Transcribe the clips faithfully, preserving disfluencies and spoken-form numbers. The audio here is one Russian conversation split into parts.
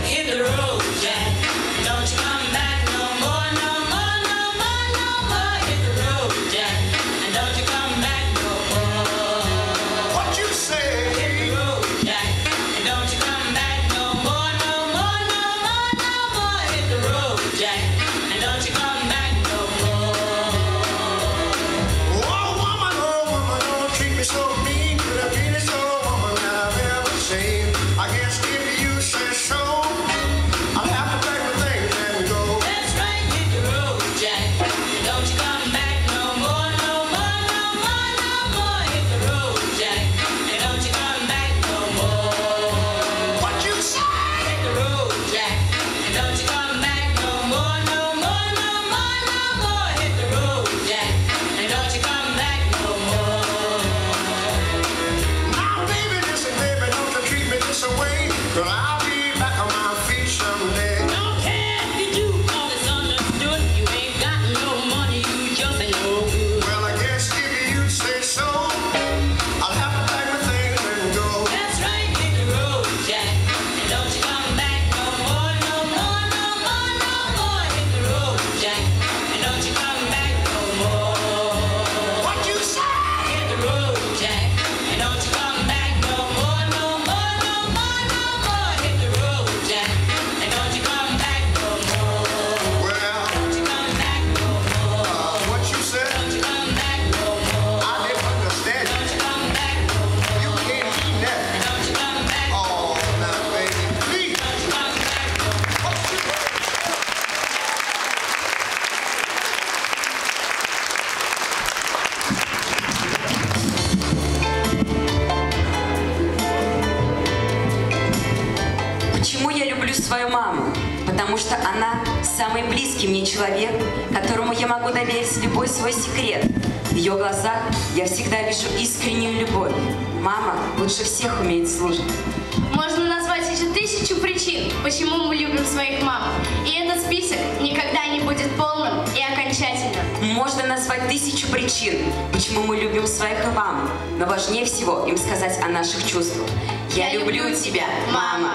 свою маму, потому что она самый близкий мне человек, которому я могу доверить любой свой секрет. В ее глазах я всегда вижу искреннюю любовь. Мама лучше всех умеет служить. Можно назвать еще тысячу причин, почему мы любим своих мам. И этот список никогда не будет полным и окончательным. Можно назвать тысячу причин, почему мы любим своих мам. Но важнее всего им сказать о наших чувствах. Я, я люблю, люблю тебя, мама.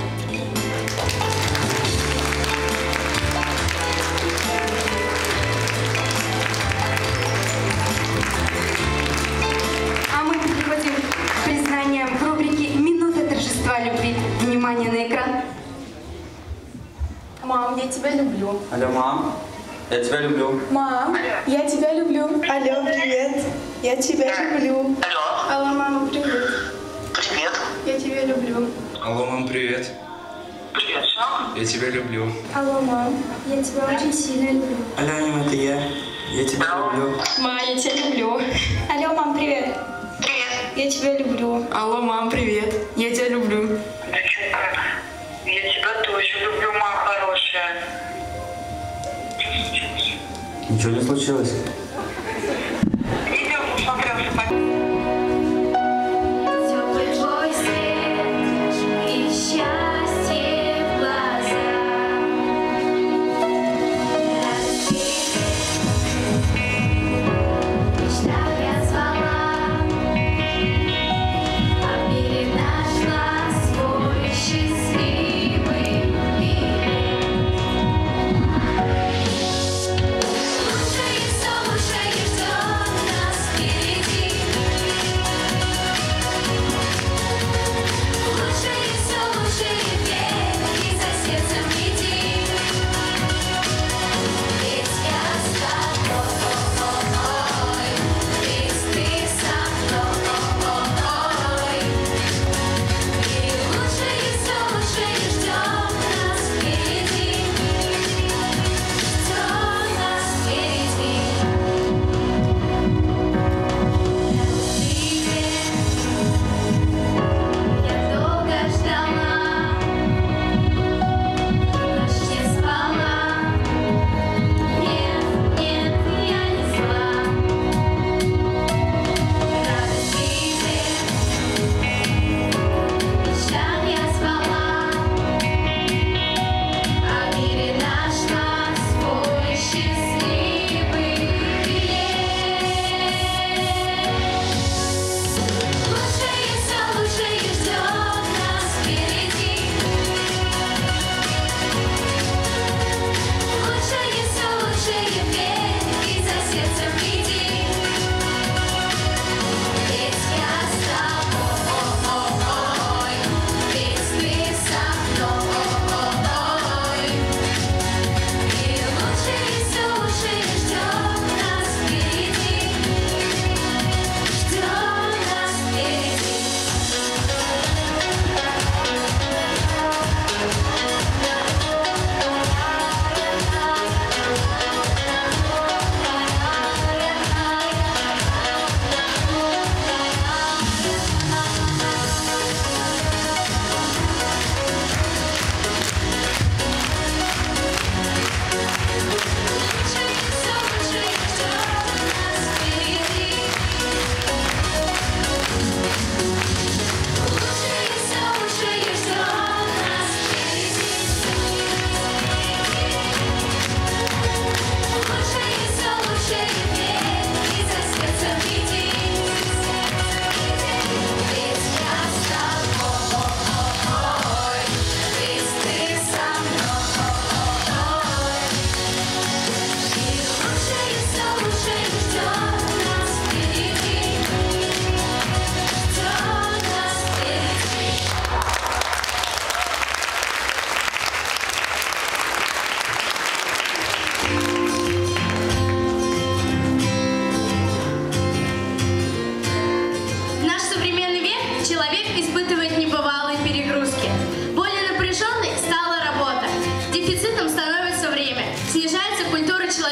А мы переходим к признаниям в рубрике «Минута торжества любви». Внимание на экран. Мам, я тебя люблю. Алло, мам, я тебя люблю. Мам, я тебя люблю. Алло, привет. Я тебя люблю. Алло. Алло, мама, привет. Привет. Я тебя люблю. Алло, мам, привет. Привет, что? Я тебя люблю. Алло, мам, я тебя очень сильно люблю. Алло, Аня, это я. Я тебя люблю. Ма, я тебя люблю. Алло, мам, привет. Привет. Я тебя люблю. Алло, мам, привет. Я тебя люблю. Я тебя тоже люблю, мама хорошая. Ничего не случилось? Видео посмотрел, что So much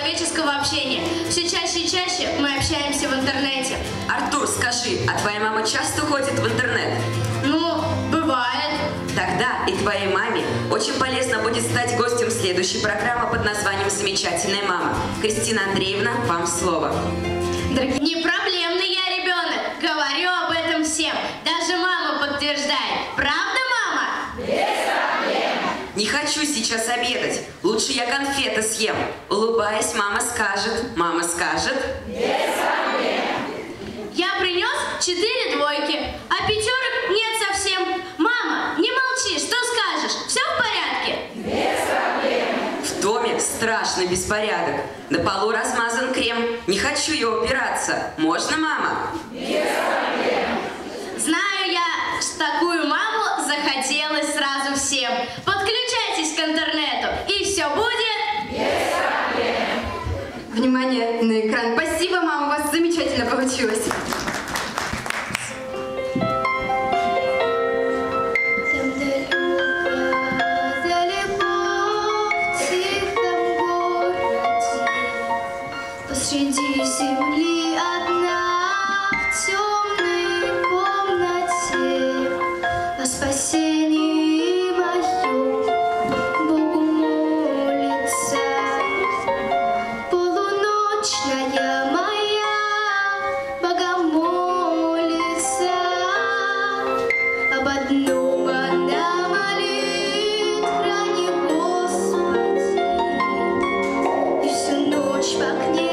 человеческого общения. Все чаще и чаще мы общаемся в интернете. Артур, скажи, а твоя мама часто ходит в интернет? Ну, бывает. Тогда и твоей маме очень полезно будет стать гостем следующей программы под названием «Замечательная мама». Кристина Андреевна, вам слово. Дорогие, не проблемный я ребенок. Говорю об этом всем. Даже мама подтверждает. Правда, мама? Без проблем. Не хочу сейчас обедать. Лучше я конфеты съем. Улыбаясь, мама скажет. Мама скажет. Без проблем. Я принес четыре двойки, а пятерок нет совсем. Мама, не молчи, что скажешь? Все в порядке? Без проблем. В доме страшный беспорядок. На полу размазан крем. Не хочу я убираться. Можно, мама? Без проблем. Знаю я, что такую маму захотелось сразу всем. Подключайтесь к интернету, и все будет без проблем. Внимание на экран. Спасибо, мама, у вас замечательно получилось. Посреди земли одна, в темной комнате, о спасении моем Богу молится. Полуночная моя Бога молится, об одном она молит, храни Господи, и всю ночь в окне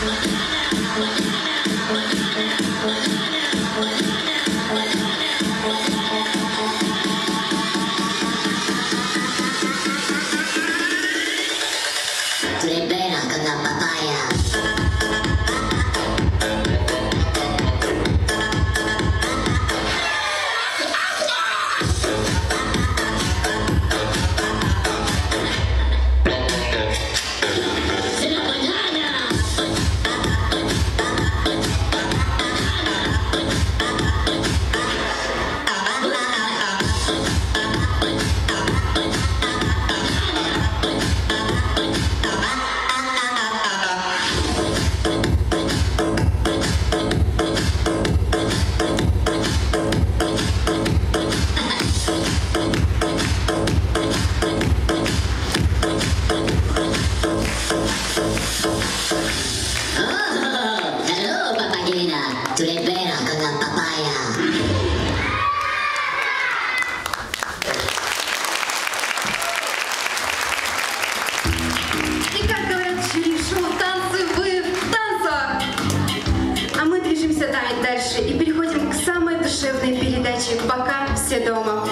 Пока все дома.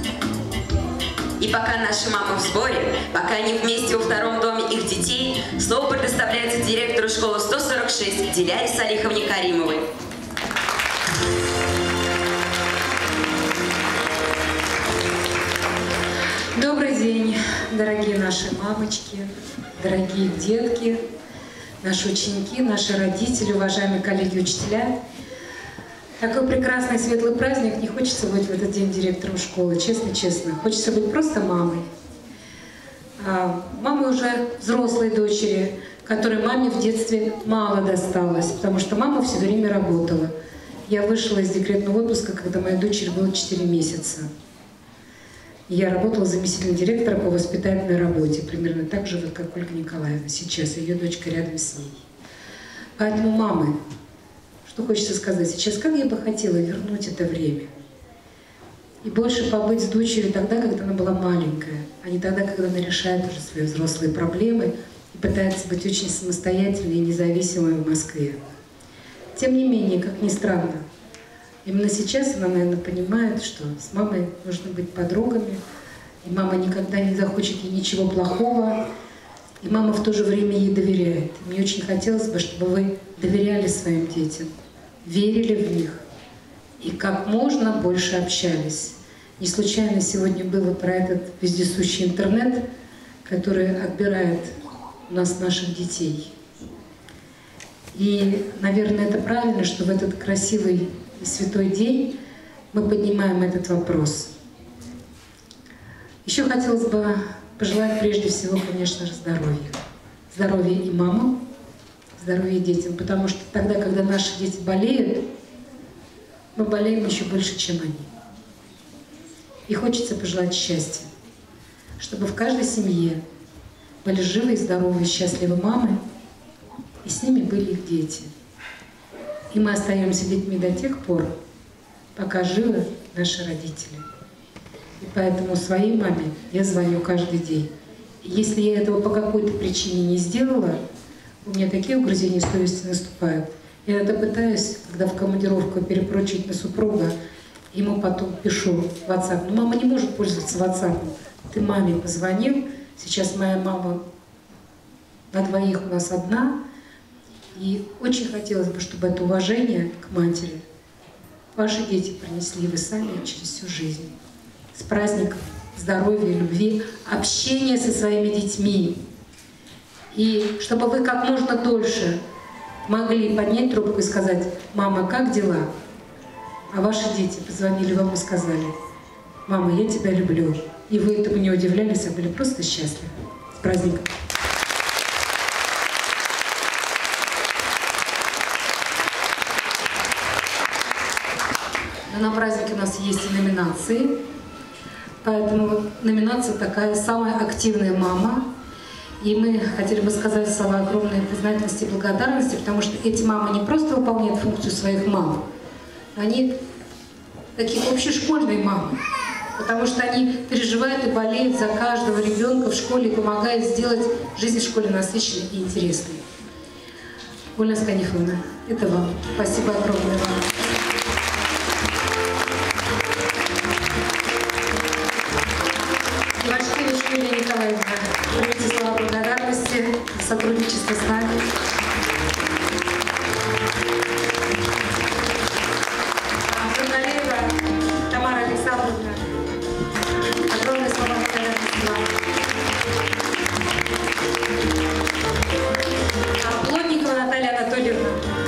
И пока наши мамы в сборе, пока они вместе во втором доме их детей, слово предоставляется директору школы сто сорок шесть Диляре Салиховне Каримовой. Добрый день, дорогие наши мамочки, дорогие детки, наши ученики, наши родители, уважаемые коллеги-учителя. Такой прекрасный светлый праздник, не хочется быть в этот день директором школы, честно-честно. Хочется быть просто мамой. А, мамой уже взрослой дочери, которой маме в детстве мало досталось, потому что мама все время работала. Я вышла из декретного отпуска, когда моей дочери было четыре месяца. Я работала заместителем директора по воспитательной работе, примерно так же, вот, как Ольга Николаевна сейчас, ее дочка рядом с ней. Поэтому, мамы, что хочется сказать сейчас, как я бы хотела вернуть это время. И больше побыть с дочерью тогда, когда она была маленькая, а не тогда, когда она решает уже свои взрослые проблемы и пытается быть очень самостоятельной и независимой в Москве. Тем не менее, как ни странно, именно сейчас она, наверное, понимает, что с мамой нужно быть подругами, и мама никогда не захочет ей ничего плохого, и мама в то же время ей доверяет. И мне очень хотелось бы, чтобы вы доверяли своим детям, верили в них и как можно больше общались. Не случайно сегодня было про этот вездесущий интернет, который отбирает у нас наших детей. И, наверное, это правильно, что в этот красивый и святой день мы поднимаем этот вопрос. Еще хотелось бы пожелать прежде всего, конечно же, здоровья. Здоровья и мамам, здоровья детям, потому что тогда, когда наши дети болеют, мы болеем еще больше, чем они. И хочется пожелать счастья, чтобы в каждой семье были живы и здоровые, счастливые мамы, и с ними были их дети. И мы остаемся детьми до тех пор, пока живы наши родители. И поэтому своей маме я звоню каждый день. И если я этого по какой-то причине не сделала, у меня такие угрызения совести наступают. Я это пытаюсь, когда в командировку перепрочить на супруга, ему потом пишу в WhatsApp. Но мама не может пользоваться WhatsApp. Ты маме позвонил, сейчас моя мама на двоих у нас одна. И очень хотелось бы, чтобы это уважение к матери ваши дети принесли вы сами через всю жизнь. С праздником здоровья, любви, общения со своими детьми. И чтобы вы как можно дольше могли поднять трубку и сказать: «Мама, как дела?» А ваши дети позвонили вам и сказали: «Мама, я тебя люблю». И вы этому не удивлялись, а были просто счастливы. С праздником! На празднике у нас есть и номинации, поэтому номинация такая «Самая активная мама». И мы хотели бы сказать слова огромной признательности и благодарности, потому что эти мамы не просто выполняют функцию своих мам, они такие общешкольные мамы, потому что они переживают и болеют за каждого ребенка в школе и помогают сделать жизнь в школе насыщенной и интересной. Ольга Сканифовна, это вам. Спасибо огромное вам. Ивашкевич Юлия Николаевна, примите слова благодарности за сотрудничество с нами. Журналеева Тамара Александровна, огромные слова благодарности вам. А Плотникова Наталья Анатольевна.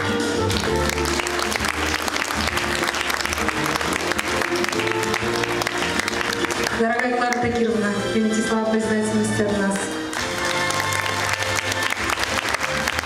Дорогая Клара Тагировна, примите слова признательности от нас.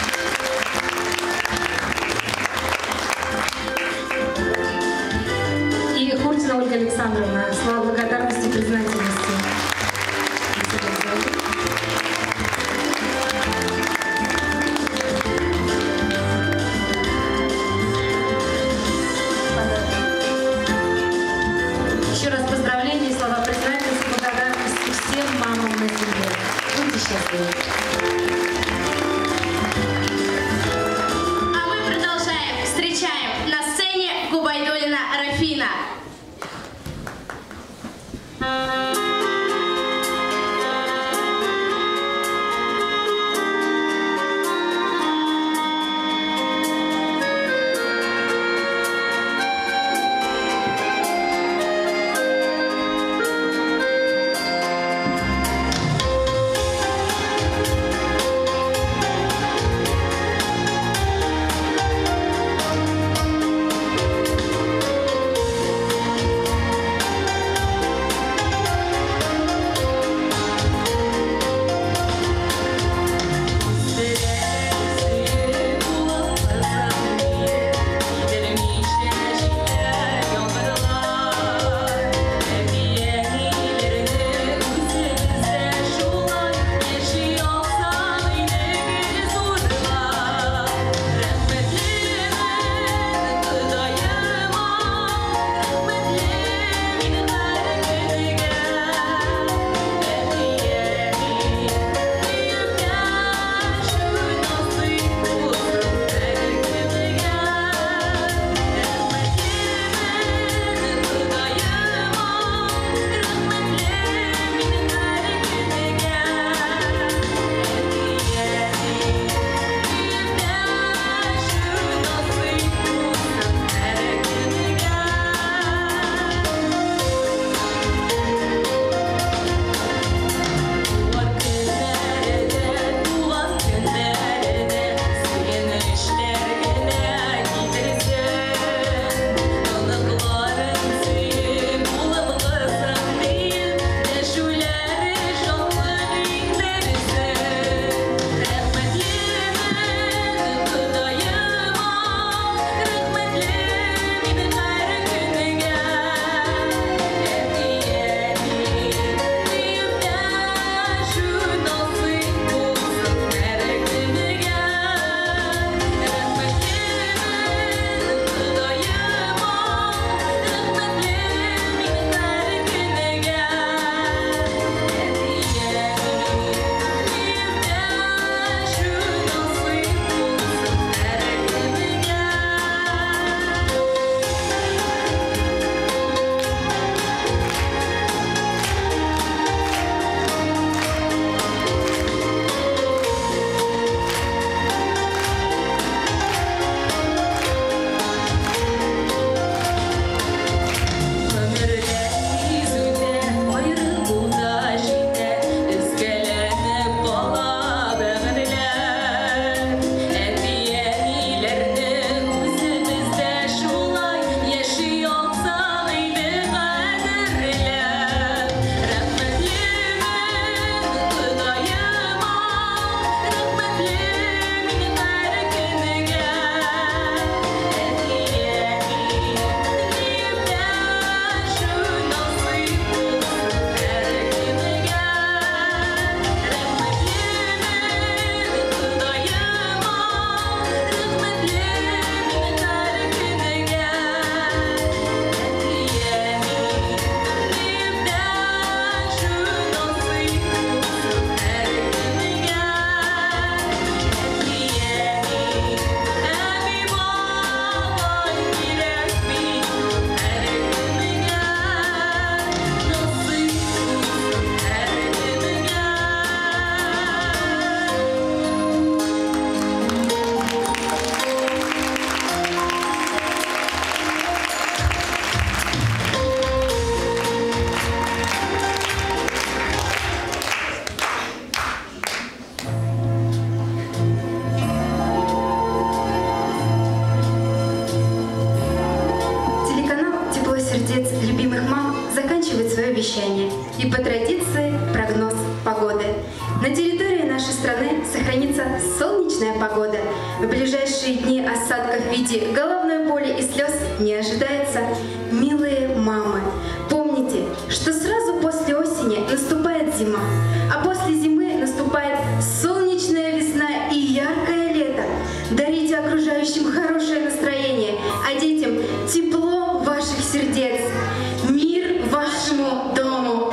обещание и по традиции прогноз погоды. На территории нашей страны сохранится солнечная погода. В ближайшие дни осадков в виде головной боли и слез не ожидается. Милые мамы, помните, что сразу после осени наступает зима, а после зимы наступает солнечная весна и яркое лето. Дарите окружающим хорошее настроение, а детям тепло ваших сердец. Мир вашему дому!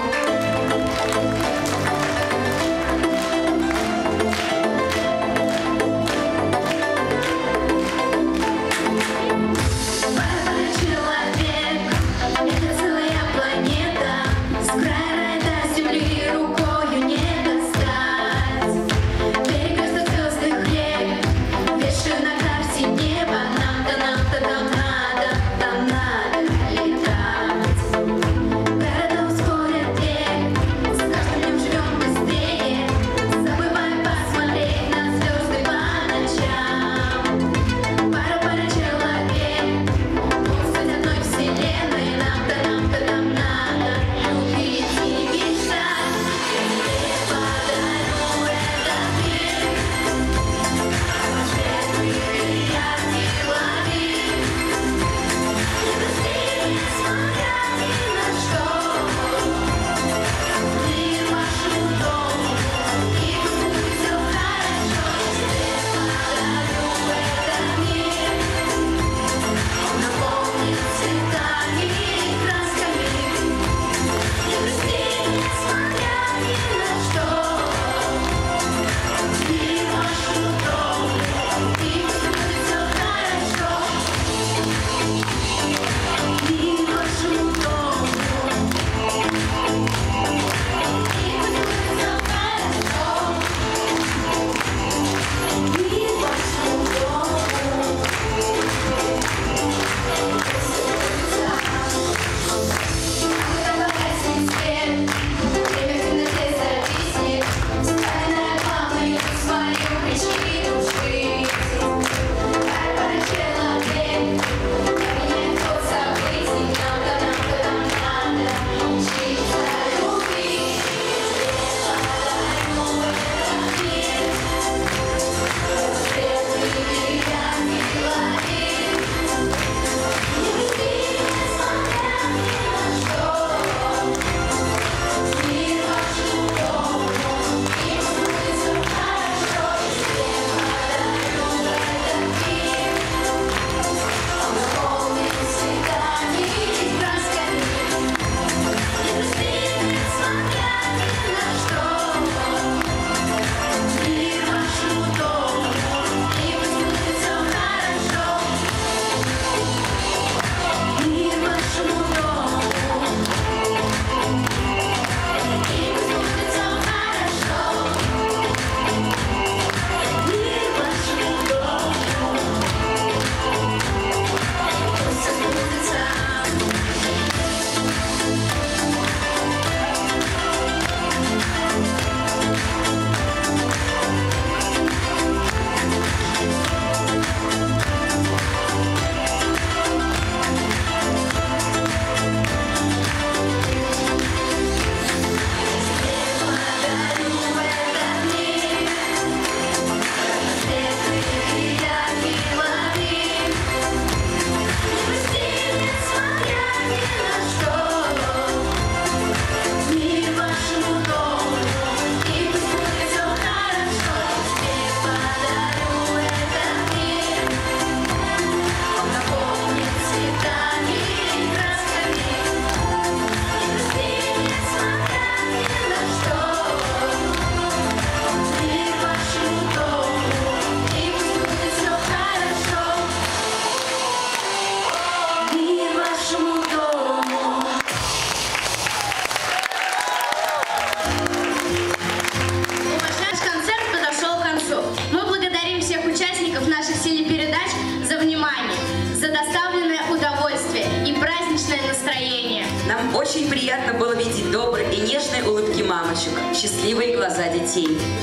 Нам очень приятно было видеть добрые и нежные улыбки мамочек, счастливые глаза детей.